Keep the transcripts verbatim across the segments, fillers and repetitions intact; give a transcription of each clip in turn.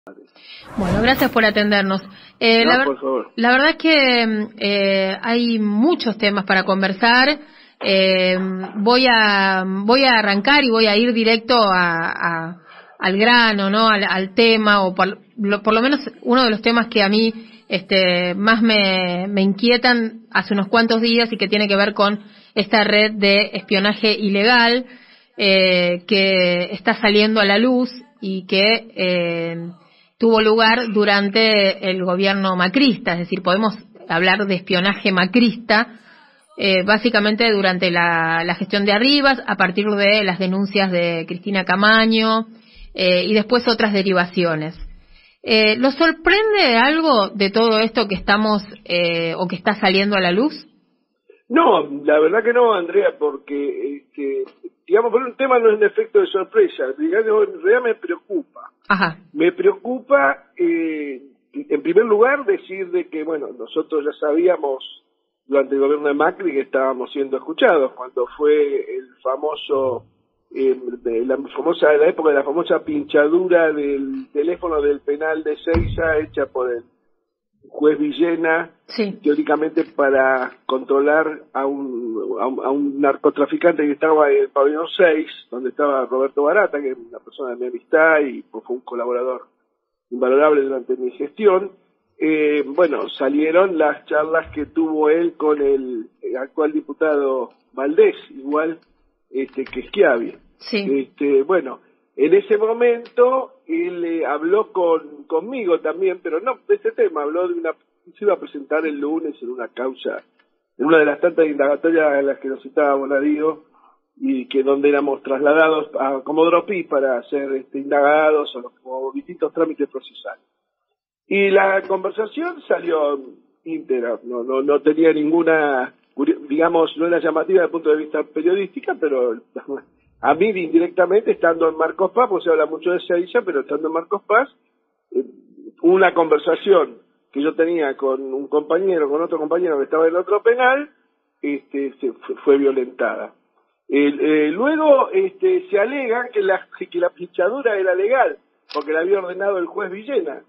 Bueno, gracias por atendernos. Eh, no, la, por favor. La verdad es que eh, hay muchos temas para conversar. Eh, voy a voy a arrancar y voy a ir directo a, a, al grano, ¿no? Al, al tema, o por lo, por lo menos uno de los temas que a mí este, más me, me inquietan hace unos cuantos días y que tiene que ver con esta red de espionaje ilegal eh, que está saliendo a la luz y que eh, tuvo lugar durante el gobierno macrista, es decir, podemos hablar de espionaje macrista, eh, básicamente durante la, la gestión de Arribas, a partir de las denuncias de Cristina Camaño eh, y después otras derivaciones. Eh, ¿Lo sorprende algo de todo esto que estamos eh, o que está saliendo a la luz? No, la verdad que no, Andrea, porque, este, digamos, por un tema no es un efecto de sorpresa, digamos, en realidad me preocupa. Ajá. Me preocupa, eh, en primer lugar, decir de que, bueno, nosotros ya sabíamos durante el gobierno de Macri que estábamos siendo escuchados, cuando fue el famoso, eh, de la famosa, la época de la famosa pinchadura del teléfono del penal de Seiza, hecha por el juez Villena, sí. teóricamente para controlar a un, a un, a un narcotraficante que estaba en el pabellón seis, donde estaba Roberto Barata, que es una persona de mi amistad y pues, fue un colaborador invalorable durante mi gestión. Eh, bueno, salieron las charlas que tuvo él con el, el actual diputado Valdés, igual este, que Schiavi. Sí. Este, bueno, en ese momento él eh, habló con conmigo también, pero no de este tema, habló de una, se iba a presentar el lunes en una causa, en una de las tantas indagatorias en las que nos citaba Bonadío, y que donde éramos trasladados a Comodoro Pi para ser este, indagados o como distintos trámites procesales. Y la conversación salió íntegra, no, no, no tenía ninguna, digamos, no era llamativa desde el punto de vista periodística, pero a mí indirectamente, estando en Marcos Paz, pues se habla mucho de Seiza, pero estando en Marcos Paz, eh, una conversación que yo tenía con un compañero, con otro compañero que estaba en otro penal, este, se fue, fue violentada. Eh, eh, luego este, se alega que la, que la pinchadura era legal, porque la había ordenado el juez Villena.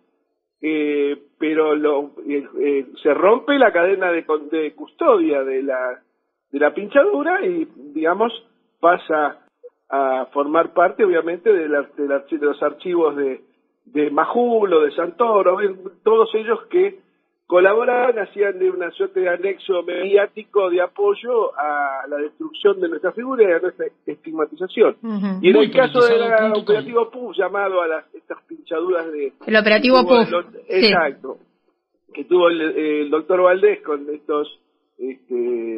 Eh, pero lo, eh, eh, se rompe la cadena de, de custodia de la de la pinchadura y digamos pasa a formar parte obviamente de, la, de, la, de los archivos de, de Majulo, de Santoro, todos ellos que colaboraban, hacían de una suerte de anexo mediático de apoyo a la destrucción de nuestra figura y a nuestra estigmatización. Uh-huh. Y en Muy el caso del operativo P U, llamado a las estas pinchaduras de... El operativo P U. El, exacto. Sí. Que tuvo el, el doctor Valdés con estos este,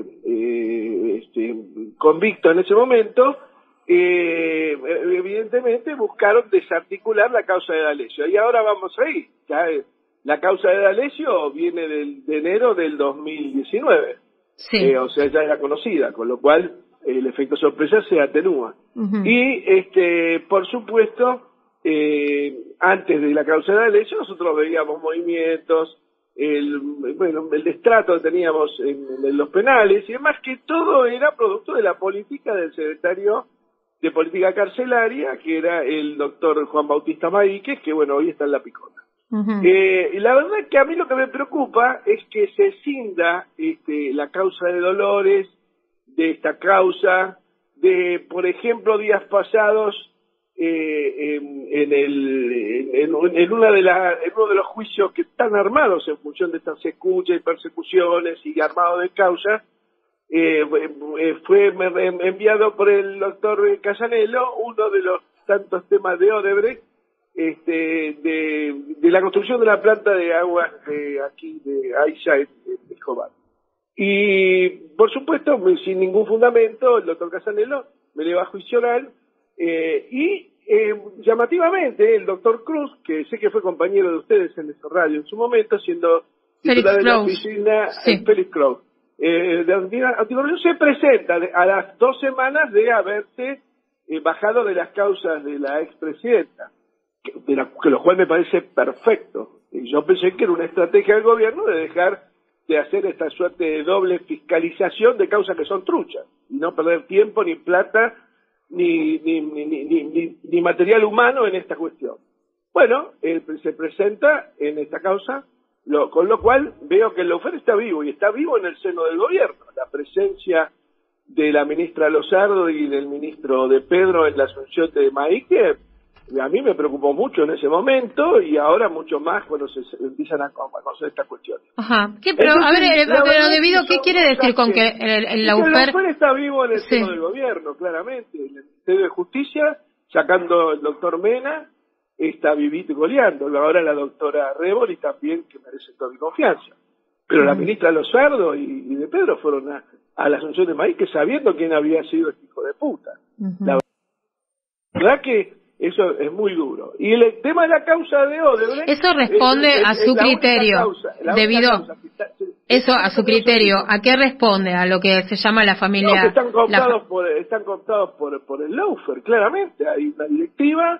eh, este, convictos en ese momento, eh, evidentemente buscaron desarticular la causa de D'Alessio. Y ahora vamos ahí, ya es, la causa de D'Alessio viene del, de enero del dos mil diecinueve, sí. eh, o sea, ya era conocida, con lo cual el efecto sorpresa se atenúa. Uh-huh. Y, este, por supuesto, eh, antes de la causa de D'Alessio, nosotros veíamos movimientos, el, bueno, el destrato que teníamos en, en los penales, y además que todo era producto de la política del secretario de Política Carcelaria, que era el doctor Juan Bautista Maíquez, que, bueno, hoy está en la picota. Uh-huh. Eh, la verdad es que a mí lo que me preocupa es que se cinda este, la causa de Dolores, de esta causa, de, por ejemplo, días pasados, eh, en, en, el, en, en, una de la, en uno de los juicios que están armados en función de estas escuchas y persecuciones y armados de causa, eh, fue enviado por el doctor Casanello uno de los tantos temas de Odebrecht, este, de, de la construcción de la planta de aguas de aquí de Aiza en, en Escobar. Y por supuesto, sin ningún fundamento, el doctor Casanello me eleva a juicio oral, eh, y eh, llamativamente el doctor Cruz, que sé que fue compañero de ustedes en esa radio en su momento, siendo titular de la oficina, sí. Félix Crowe, eh, de anticorrupción, se presenta a las dos semanas de haberse eh, bajado de las causas de la expresidenta. De la, que lo cual me parece perfecto. Y yo pensé que era una estrategia del gobierno de dejar de hacer esta suerte de doble fiscalización de causas que son truchas, y no perder tiempo, ni plata, ni, ni, ni, ni, ni, ni material humano en esta cuestión. Bueno, él se presenta en esta causa, lo, con lo cual veo que el lawfare está vivo, y está vivo en el seno del gobierno. La presencia de la ministra Lozardo y del ministro de Pedro en la asunción de Maíque, a mí me preocupó mucho en ese momento, y ahora mucho más cuando se, se empiezan a, a conocer estas cuestiones. Ajá. ¿Qué, pero, Entonces, a ver, pero debido, ¿qué quiere decir con que el, el lawfare? El lawfare está vivo en el seno sí. del gobierno, claramente. El Ministerio de Justicia, sacando el doctor Mena, está vivito y goleando. Ahora la doctora Reboli también, que merece toda mi confianza. Pero uh-huh. la ministra Lozardo y, y de Pedro fueron a, a la asunción de Maíque sabiendo quién había sido este hijo de puta. Uh-huh. La verdad que eso es muy duro. Y el tema de la causa de Odebrecht... Eso responde es, es, a su es criterio. Causa, debido... Está, se, eso a su criterio. ¿A qué responde? A lo que se llama la familia... No, que están cooptados, la... por, están cooptados por, por el lawfare, claramente. Hay una directiva,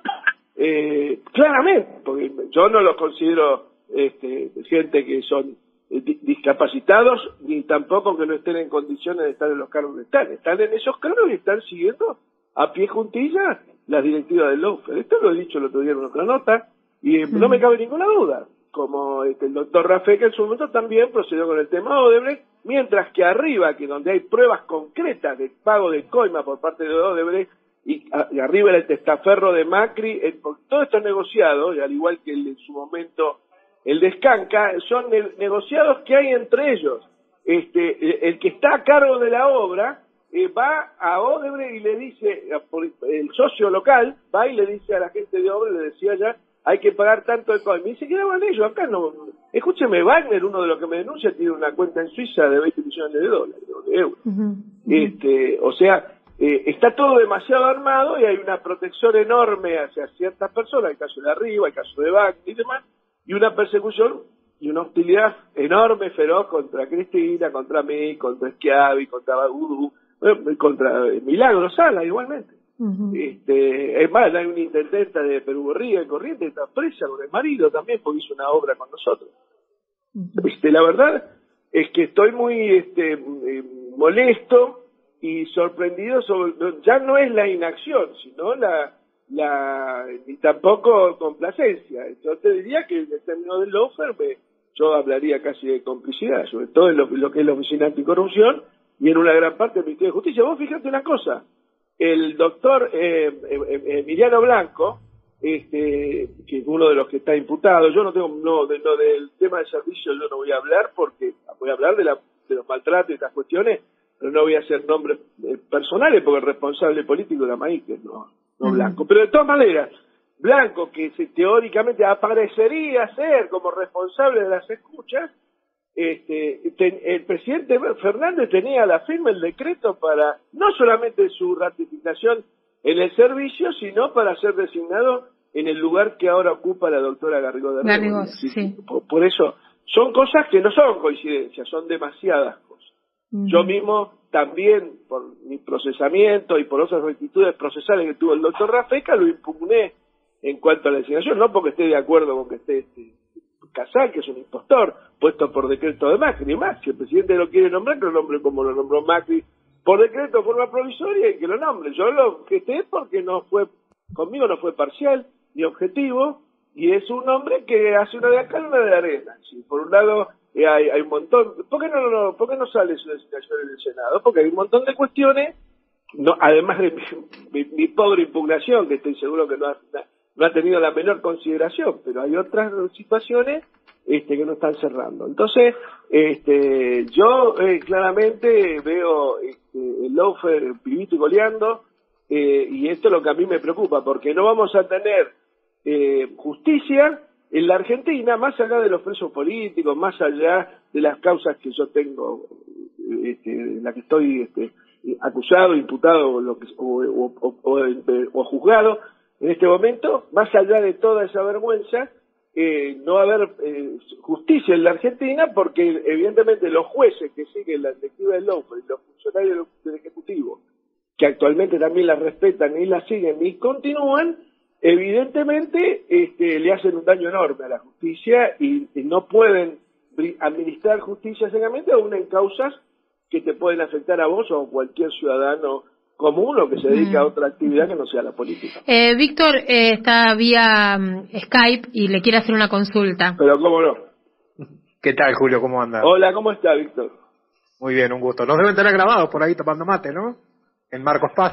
eh, claramente, porque yo no los considero este, gente que son eh, discapacitados, ni tampoco que no estén en condiciones de estar en los cargos que están. Están en esos cargos y están siguiendo a pie juntillas las directivas del lawfare. Esto lo he dicho el otro día en otra nota, y eh, mm. no me cabe ninguna duda. Como este, el doctor Rafeca en su momento también procedió con el tema Odebrecht, mientras que arriba, que donde hay pruebas concretas de pago de coima por parte de Odebrecht, y, a, y arriba el testaferro de Macri, el, todo esto es negociado, y al igual que el, en su momento el de Escanca, son ne negociados que hay entre ellos. Este, el, el que está a cargo de la obra eh, va a Odebrecht y le dice, el socio local va y le dice a la gente de Odebrecht, le decía ya, hay que pagar tanto de coima. Y dice que daban ellos, acá no. Escúcheme, Wagner, uno de los que me denuncia, tiene una cuenta en Suiza de veinte millones de dólares, de euros. Uh-huh, uh-huh. Este, o sea, eh, está todo demasiado armado y hay una protección enorme hacia ciertas personas, el caso de arriba, el caso de Wagner y demás, y una persecución y una hostilidad enorme, feroz contra Cristina, contra mí, contra Schiavi, contra Bagudu, contra Milagro Sala igualmente. Uh-huh. Este, es más, hay una intendenta de Perú Gorría en Corrientes, está presa con el marido también porque hizo una obra con nosotros. Uh-huh. Este, la verdad es que estoy muy este, eh, molesto y sorprendido sobre, ya no es la inacción, sino la, la ni tampoco complacencia. Yo te diría que en el término del lawfare yo hablaría casi de complicidad, sobre todo en lo, lo que es la Oficina Anticorrupción y en una gran parte del Ministerio de Justicia. Vos fíjate una cosa, el doctor eh, eh, Emiliano Blanco, este, que es uno de los que está imputado, yo no tengo, no, de, no del tema de servicio yo no voy a hablar porque voy a hablar de, la, de los maltratos y estas cuestiones, pero no voy a hacer nombres eh, personales porque el responsable político era Maíque, no, no uh-huh. Blanco. Pero de todas maneras, Blanco, que se, teóricamente aparecería ser como responsable de las escuchas, Este, ten, el presidente Fernández tenía a la firma el decreto para no solamente su ratificación en el servicio, sino para ser designado en el lugar que ahora ocupa la doctora Garrigó de Garrigó, sí. por, por eso, son cosas que no son coincidencias, son demasiadas cosas. Uh-huh. Yo mismo también, por mi procesamiento y por otras rectitudes procesales que tuvo el doctor Rafeca, lo impugné en cuanto a la designación, no porque esté de acuerdo con que esté este, Casal, que es un impostor, puesto por decreto de Macri, y más, si el presidente lo quiere nombrar, que lo nombre como lo nombró Macri, por decreto de forma provisoria, y que lo nombre. Yo lo gesté porque no fue, conmigo no fue parcial ni objetivo, y es un hombre que hace una de acá y una de arena. ¿Sí? Por un lado, eh, hay, hay un montón, ¿por qué no, no, ¿por qué no sale su designación en el Senado? Porque hay un montón de cuestiones, no, además de mi, mi, mi pobre impugnación, que estoy seguro que no ha, no ha tenido la menor consideración, pero hay otras situaciones este, que no están cerrando. Entonces, este, yo eh, claramente veo este, el lawfare pibito y goleando, eh, y esto es lo que a mí me preocupa, porque no vamos a tener eh, justicia en la Argentina, más allá de los presos políticos, más allá de las causas que yo tengo, este, en la que estoy este, acusado, imputado lo que, o, o, o, o, o juzgado. En este momento, más allá de toda esa vergüenza, eh, no va a haber eh, justicia en la Argentina porque evidentemente los jueces que siguen la directiva del lawfare y los funcionarios del Ejecutivo, que actualmente también la respetan y la siguen y continúan, evidentemente este, le hacen un daño enorme a la justicia y, y no pueden administrar justicia ciegamente aún en causas que te pueden afectar a vos o a cualquier ciudadano común o que se dedica mm. a otra actividad que no sea la política. Eh, Víctor eh, está vía um, Skype y le quiere hacer una consulta. Pero cómo no. ¿Qué tal, Julio? ¿Cómo anda? Hola, ¿cómo está, Víctor? Muy bien, un gusto. Nos deben tener grabados por ahí tomando mate, ¿no? En Marcos Paz.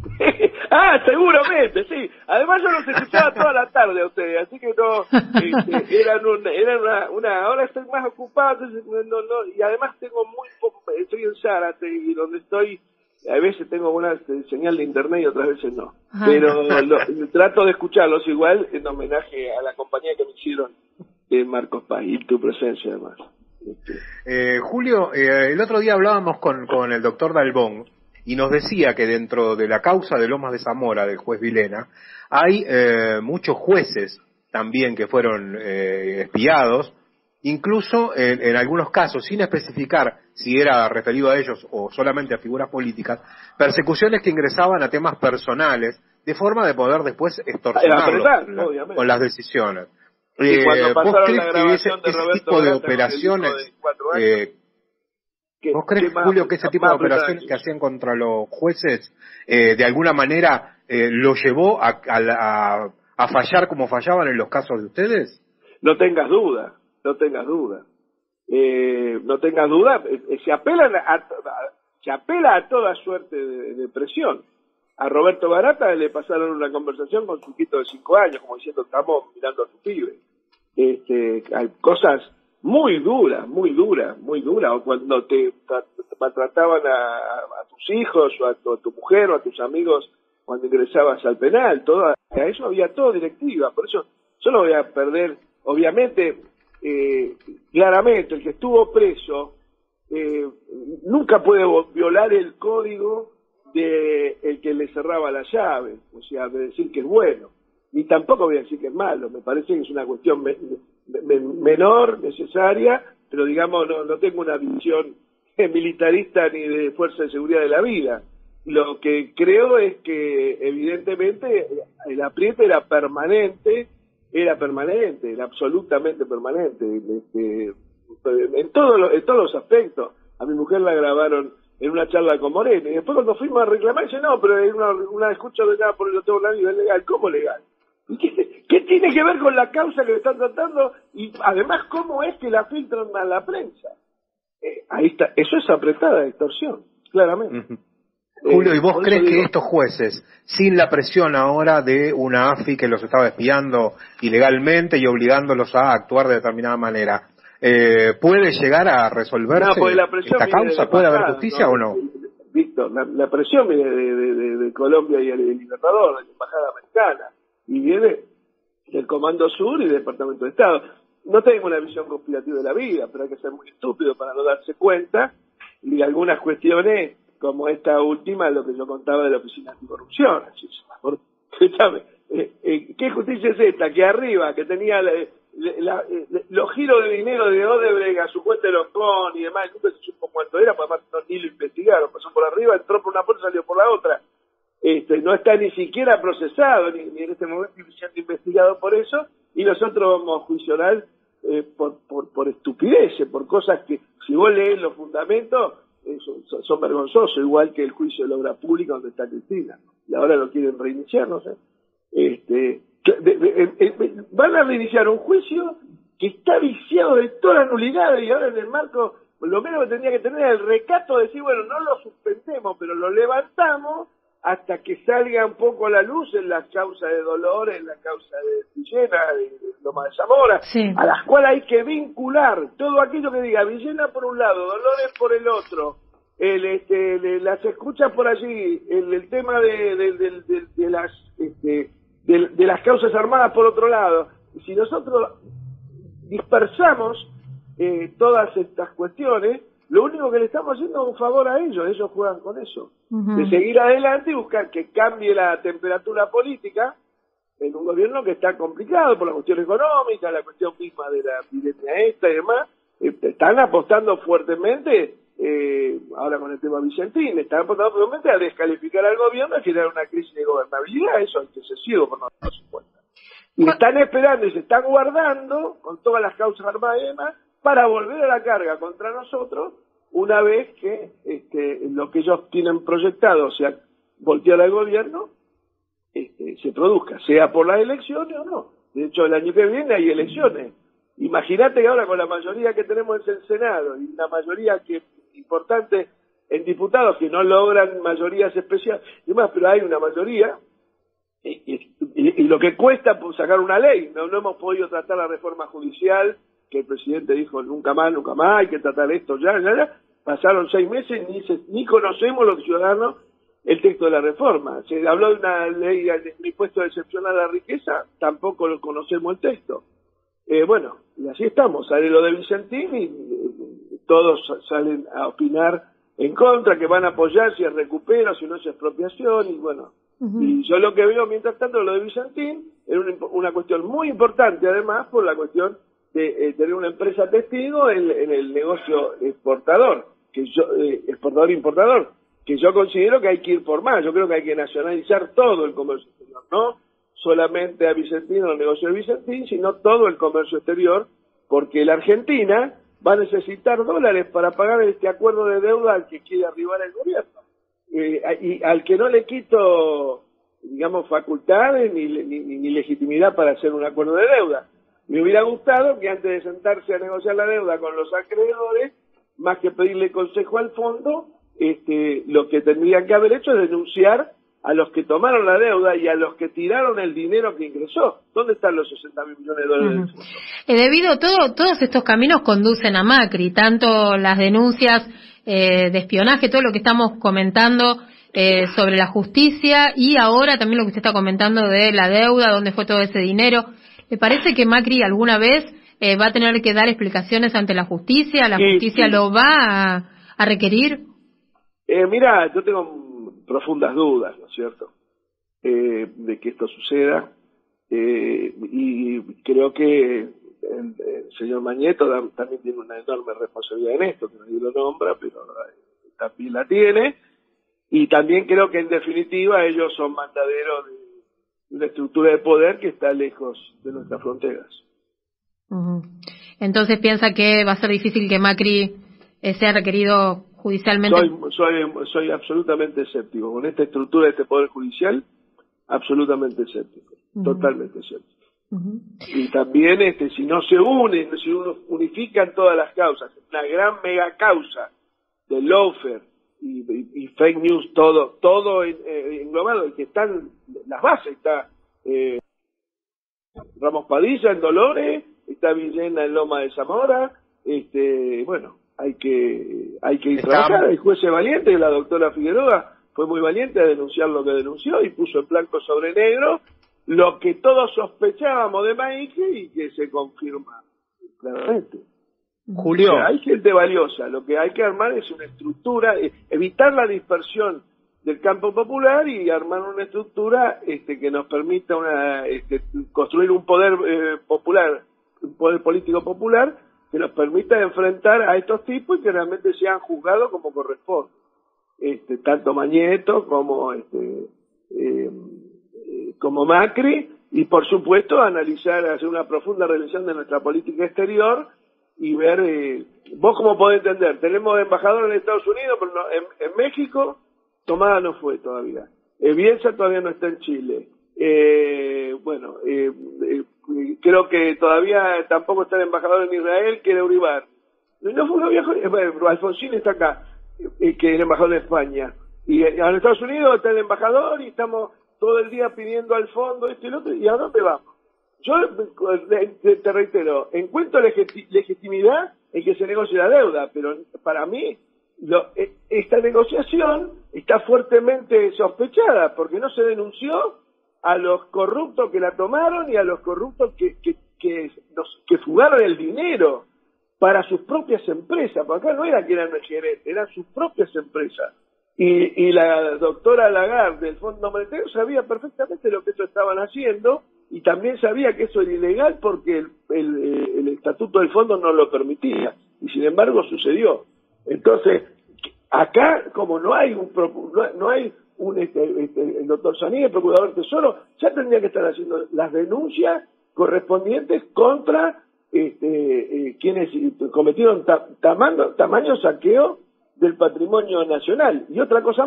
Ah, seguramente, sí. Además yo los escuchaba toda la tarde a ustedes, así que no, este, eran, un, eran una, una, ahora estoy más ocupado, entonces no, no, no, y además tengo muy poco, estoy en Zárate y donde estoy, a veces tengo una este, señal de internet y otras veces no. Ajá. Pero lo, trato de escucharlos igual en homenaje a la compañía que me hicieron en Marcos Paz y tu presencia además. Este. Eh, Julio, eh, el otro día hablábamos con, con el doctor Dalbón, y nos decía que dentro de la causa de Lomas de Zamora, del juez Vilena, hay eh, muchos jueces también que fueron eh, espiados, incluso en, en algunos casos, sin especificar si era referido a ellos o solamente a figuras políticas, persecuciones que ingresaban a temas personales, de forma de poder después extorsionarlos con, con las decisiones. Y cuando eh, pasaron la grabación ese, de Roberto ese tipo de Barata, operaciones... de ¿Vos crees, Julio, que ese tipo de operaciones que hacían contra los jueces, eh, de alguna manera, eh, lo llevó a, a, a fallar como fallaban en los casos de ustedes? No tengas duda, no tengas duda. Eh, no tengas duda, eh, se apelan a, a, se apela a toda suerte de, de presión. A Roberto Barata le pasaron una conversación con su hijito de cinco años, como diciendo, estamos mirando a tu pibe. Este, hay cosas muy dura, muy dura, muy dura, o cuando te maltrataban a, a tus hijos, o a tu, a tu mujer, o a tus amigos cuando ingresabas al penal, todo, a eso había todo directiva, por eso yo no voy a perder, obviamente, eh, claramente, el que estuvo preso, eh, nunca puede violar el código de el que le cerraba la llave, o sea, de decir que es bueno, ni tampoco voy a decir que es malo, me parece que es una cuestión me, me, menor, necesaria, pero digamos, no, no tengo una visión militarista ni de fuerza de seguridad de la vida. Lo que creo es que evidentemente el apriete era permanente, era permanente, era absolutamente permanente, este, en, todo lo, en todos los aspectos. A mi mujer la grabaron en una charla con Moreno, y después cuando fuimos a reclamar, dice, no, pero es una, una escucha de nada por el otro lado a nivel legal. ¿Cómo legal? ¿Qué, ¿Qué tiene que ver con la causa que le están tratando? Y además, ¿cómo es que la filtran a la prensa? Eh, ahí está, eso es apretada extorsión, claramente. Uh-huh. Julio, ¿y vos eh, crees digo, que estos jueces, sin la presión ahora de una A F I que los estaba espiando ilegalmente y obligándolos a actuar de determinada manera, eh, puede llegar a resolverse no, la presión esta causa? ¿Puede haber justicia ¿no? o no? Víctor, la, la presión viene de, de, de, de Colombia y el Libertador, de la Embajada Americana, y viene del Comando Sur y del Departamento de Estado. No tengo una visión conspirativa de la vida, pero hay que ser muy estúpido para no darse cuenta de algunas cuestiones como esta última, lo que yo contaba de la Oficina Anticorrupción. Escúchame, eh, eh, ¿qué justicia es esta? Que arriba, que tenía la, la, la, los giros de dinero de Odebrecht a su cuenta de Loncón y demás, nunca se supo cuánto era, pues además no, ni lo investigaron, pasó por arriba, entró por una puerta, salió por la otra. Este, no está ni siquiera procesado, ni, ni en este momento siendo investigado por eso, y nosotros vamos a juicio oral eh, por, por, por estupideces, por cosas que, si vos lees los fundamentos, eh, son, son vergonzosos, igual que el juicio de la obra pública donde está Cristina, y ahora lo quieren reiniciar, no sé. Este, de, de, de, de, van a reiniciar un juicio que está viciado de todas las nulidades, y ahora en el marco, lo menos que tendría que tener el recato de decir, bueno, no lo suspendemos, pero lo levantamos hasta que salga un poco a la luz en la causa de Dolores, en la causa de Villena, de, de Loma de Zamora, sí, a las cuales hay que vincular todo aquello que diga Villena por un lado, Dolores por el otro, el, este, de, las escuchas por allí, el, el tema de, de, de, de, de las este, de, de las causas armadas por otro lado. Y si nosotros dispersamos eh, todas estas cuestiones, lo único que le estamos haciendo es un favor a ellos, ellos juegan con eso, uh-huh. de seguir adelante y buscar que cambie la temperatura política en un gobierno que está complicado por la cuestión económica, la cuestión misma de la epidemia esta y demás. Eh, están apostando fuertemente, eh, ahora con el tema Vicentín, están apostando fuertemente a descalificar al gobierno y generar una crisis de gobernabilidad, eso es excesivo por no darse cuenta. Y están esperando y se están guardando con todas las causas armadas y demás, para volver a la carga contra nosotros una vez que este, lo que ellos tienen proyectado, o sea, voltear al gobierno, este, se produzca, sea por las elecciones o no. De hecho, el año que viene hay elecciones. Imagínate que ahora con la mayoría que tenemos en el Senado y una mayoría que importante en diputados que no logran mayorías especiales, y más, pero hay una mayoría, y, y, y, y lo que cuesta pues, sacar una ley, no, no hemos podido tratar la reforma judicial, que el presidente dijo nunca más, nunca más, hay que tratar esto ya, ya, ya. Pasaron seis meses, ni, se, ni conocemos los ciudadanos el texto de la reforma. Se habló de una ley de impuesto de excepción a la riqueza, tampoco lo conocemos el texto. Eh, bueno, y así estamos, sale lo de Vicentín y eh, todos salen a opinar en contra, que van a apoyar si es recupero, si no es expropiación, y bueno. Uh-huh. Y yo lo que veo, mientras tanto, lo de Vicentín, era una, una cuestión muy importante, además, por la cuestión de eh, tener una empresa testigo en, en el negocio exportador, que yo, eh, exportador-importador, que yo considero que hay que ir por más. Yo creo que hay que nacionalizar todo el comercio exterior, no solamente a Vicentín o el negocio de Vicentín, sino todo el comercio exterior, porque la Argentina va a necesitar dólares para pagar este acuerdo de deuda al que quiere arribar el gobierno. Eh, y al que no le quito, digamos, facultades ni, ni, ni legitimidad para hacer un acuerdo de deuda. Me hubiera gustado que antes de sentarse a negociar la deuda con los acreedores, más que pedirle consejo al fondo, este, lo que tendrían que haber hecho es denunciar a los que tomaron la deuda y a los que tiraron el dinero que ingresó. ¿Dónde están los sesenta mil millones de dólares del fondo? Eh, debido a todo, todos estos caminos conducen a Macri, tanto las denuncias eh, de espionaje, todo lo que estamos comentando eh, sobre la justicia y ahora también lo que usted está comentando de la deuda, dónde fue todo ese dinero. ¿Le parece que Macri alguna vez eh, va a tener que dar explicaciones ante la justicia? ¿La sí, justicia sí. lo va a, a requerir? Eh, mira, yo tengo profundas dudas, ¿no es cierto?, eh, de que esto suceda, eh, y creo que el, el señor Mañeto también tiene una enorme responsabilidad en esto, que nadie lo nombra, pero eh, también la tiene, y también creo que en definitiva ellos son mandaderos de una estructura de poder que está lejos de nuestras fronteras. Uh-huh. Entonces piensa que va a ser difícil que Macri eh, sea requerido judicialmente. Soy, soy, soy absolutamente escéptico. Con esta estructura de este Poder Judicial, absolutamente escéptico. Uh-huh. Totalmente escéptico. Uh-huh. Y también, este, si no se unen, si uno unifican todas las causas, una gran mega causa de lawfare y, y, y fake news, todo, todo en, eh, englobado, y que están, las bases, está eh, Ramos Padilla en Dolores, está Villena en Loma de Zamora, este, bueno, hay que hay que ir trabajar. El juez es valiente, y la doctora Figueroa fue muy valiente a denunciar lo que denunció y puso en blanco sobre negro lo que todos sospechábamos de Maike y que se confirma claramente. Julio, o sea, hay gente valiosa, lo que hay que armar es una estructura, evitar la dispersión del campo popular y armar una estructura este, que nos permita una, este, construir un poder eh, popular, un poder político popular que nos permita enfrentar a estos tipos y que realmente sean juzgados como corresponde. Este, tanto Mañeto como este eh, eh, como Macri, y por supuesto analizar, hacer una profunda revisión de nuestra política exterior y ver, eh, vos cómo podés entender, tenemos embajador en Estados Unidos, pero no, en, en México Tomada no fue todavía, eh, Bielsa todavía no está en Chile, eh, bueno, eh, eh, creo que todavía tampoco está el embajador en Israel, que era Uribar. No fue un viejo, eh, bueno, Alfonsín está acá, eh, que es el embajador de España. Y eh, en Estados Unidos está el embajador y estamos todo el día pidiendo al fondo esto y lo otro. ¿Y a dónde vamos? Yo te, te reitero, encuentro legiti- legitimidad en que se negocie la deuda, pero para mí lo, esta negociación está fuertemente sospechada porque no se denunció a los corruptos que la tomaron y a los corruptos que, que, que, nos, que fugaron el dinero para sus propias empresas, porque acá no era que eran gerentes, eran sus propias empresas. Y, y la doctora Lagarde del Fondo Monetario sabía perfectamente lo que eso estaban haciendo y también sabía que eso era ilegal porque el, el, el estatuto del fondo no lo permitía, y sin embargo sucedió. Entonces, acá, como no hay un no, no hay un este, este, el doctor Saní, el procurador del Tesoro, ya tendría que estar haciendo las denuncias correspondientes contra este, eh, quienes cometieron ta, tamaño, tamaño saqueo del patrimonio nacional. Y otra cosa más,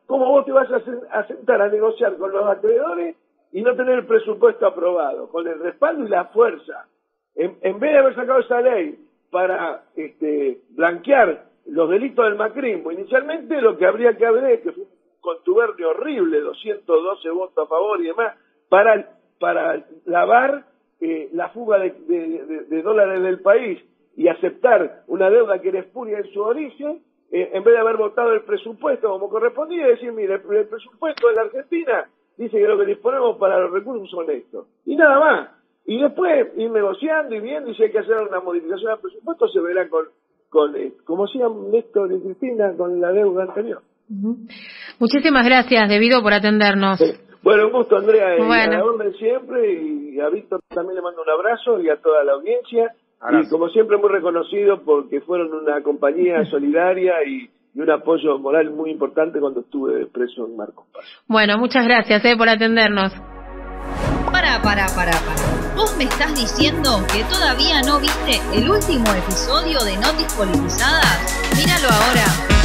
¿Cómo vos te vas a, a sentar a negociar con los acreedores y no tener el presupuesto aprobado, con el respaldo y la fuerza? En, en vez de haber sacado esa ley para este, blanquear los delitos del macrismo, inicialmente lo que habría que haber, que fue un contubernio horrible, doscientos doce votos a favor y demás, para, para lavar eh, la fuga de, de, de, de dólares del país y aceptar una deuda que era espuria en su origen, eh, en vez de haber votado el presupuesto como correspondía, decir, mire, el, el presupuesto de la Argentina dice que lo que disponemos para los recursos son estos. Y nada más. Y después ir negociando y viendo, y si hay que hacer una modificación al presupuesto, se verá con, con eh, como hacían Néstor y Cristina, con la deuda anterior. Uh-huh. Muchísimas gracias, Devido, por atendernos. Sí. Bueno, un gusto, Andrea, bueno. y a la orden siempre, y a Víctor también le mando un abrazo, y a toda la audiencia. Gracias. Y como siempre, muy reconocido porque fueron una compañía solidaria y, y un apoyo moral muy importante cuando estuve preso en Marcos Paz. Bueno, muchas gracias eh, por atendernos. Para, para, para, para. ¿Vos me estás diciendo que todavía no viste el último episodio de Notis Politizadas? Míralo ahora.